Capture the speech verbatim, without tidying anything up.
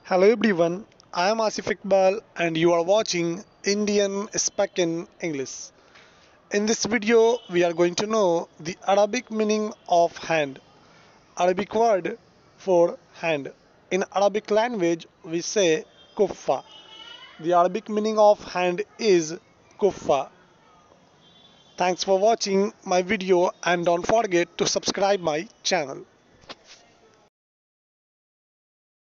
Hello everyone, I am Asif Iqbal and you are watching Indian Spec in English. In this video, we are going to know the Arabic meaning of hand. Arabic word for hand. In Arabic language, we say kuffa. The Arabic meaning of hand is kuffa. Thanks for watching my video and don't forget to subscribe my channel.